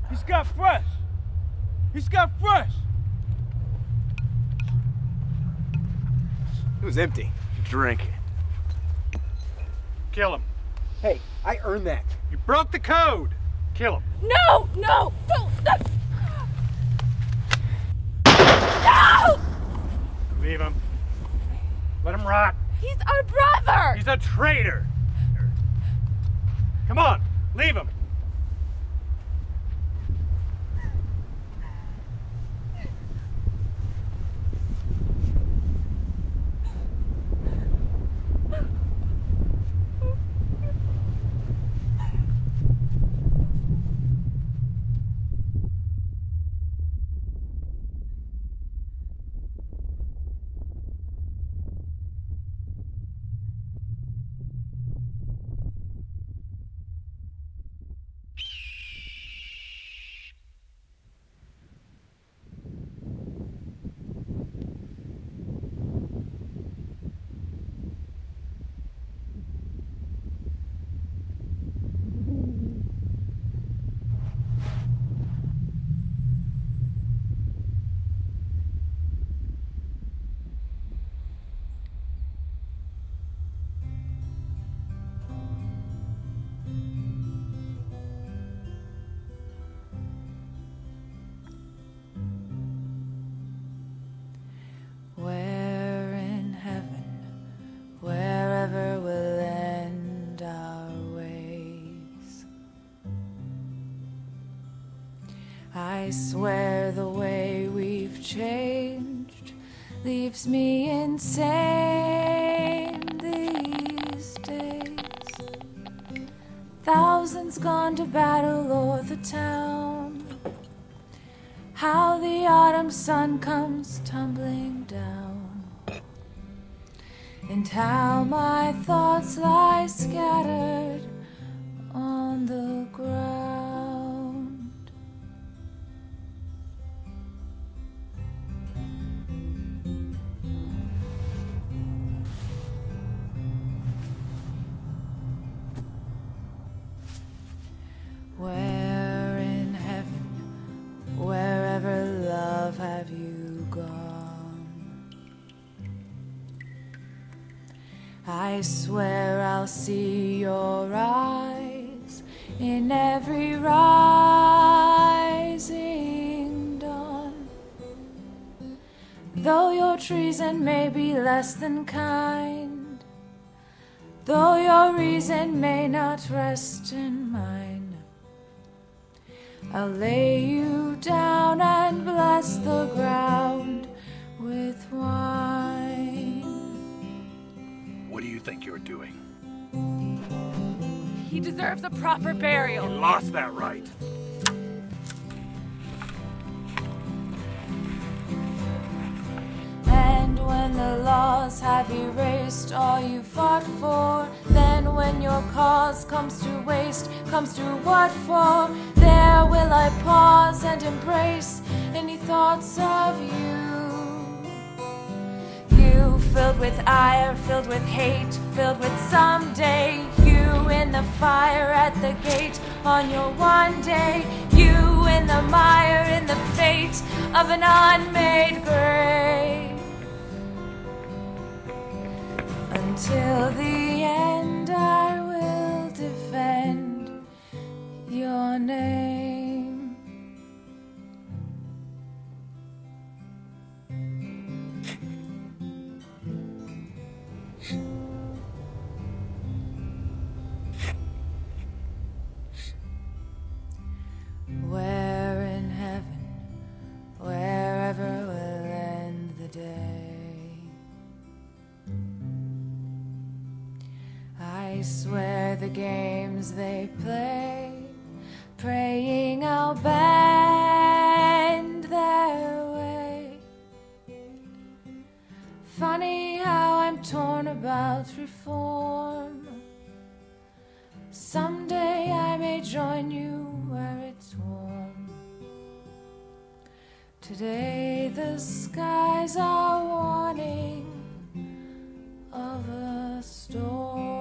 He's got fresh. He's got fresh. It was empty. Drink it. Kill him. Hey, I earned that. You broke the code. Kill him. No! No! Don't! No! Leave him. Let him rot. He's our brother! He's a traitor. Come on, leave him. I swear the way we've changed leaves me insane these days. Thousands gone to battle o'er the town. How the autumn sun comes tumbling down, and how my thoughts lie scattered on the ground. Where in heaven, wherever love, have you gone? I swear I'll see your eyes in every rising dawn. Though your treason may be less than kind, though your reason may not rest in mine, I'll lay you down and bless the ground with wine. What do you think you're doing? He deserves a proper burial. You lost that right. And when the laws have erased all you fought for, then when your cause comes to waste, comes to what for, there will I pause and embrace any thoughts of you. You filled with ire, filled with hate, filled with someday. You in the fire at the gate on your one day. You in the mire, in the fate of an unmade grave. Until the end I will defend your name. Where in heaven, wherever will end the day, I swear the games they play, praying I'll bend their way. Funny how I'm torn about reform. Someday I may join you where it's warm. Today the skies are warning of a storm.